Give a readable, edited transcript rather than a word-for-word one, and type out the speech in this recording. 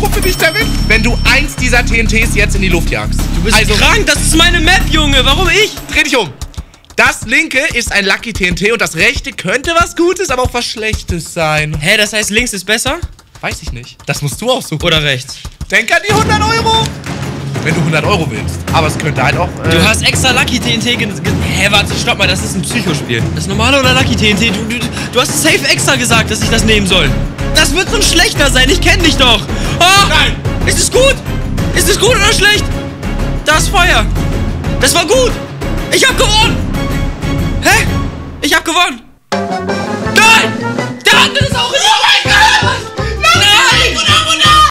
für dich damit, wenn du eins dieser TNTs jetzt in die Luft jagst. Du bist krank, das ist meine Map, Junge. Warum ich? Dreh dich um. Das linke ist ein Lucky TNT und das rechte könnte was Gutes, aber auch was Schlechtes sein. Hä, das heißt links ist besser? Weiß ich nicht. Das musst du aussuchen. Oder rechts? Denk an die 100 Euro. Wenn du 100 Euro willst. Aber es könnte halt auch... Du hast extra Lucky TNT Hä, warte, stopp mal, das ist ein Psychospiel. Das normale oder Lucky TNT? Du hast safe extra gesagt, dass ich das nehmen soll. Das wird so ein schlechter sein, ich kenn dich doch. Oh, Nein! Ist es gut? Ist es gut oder schlecht? Das Feuer. Das war gut. Ich hab gewonnen. Hä? Ich hab gewonnen. Nein! Der andere ist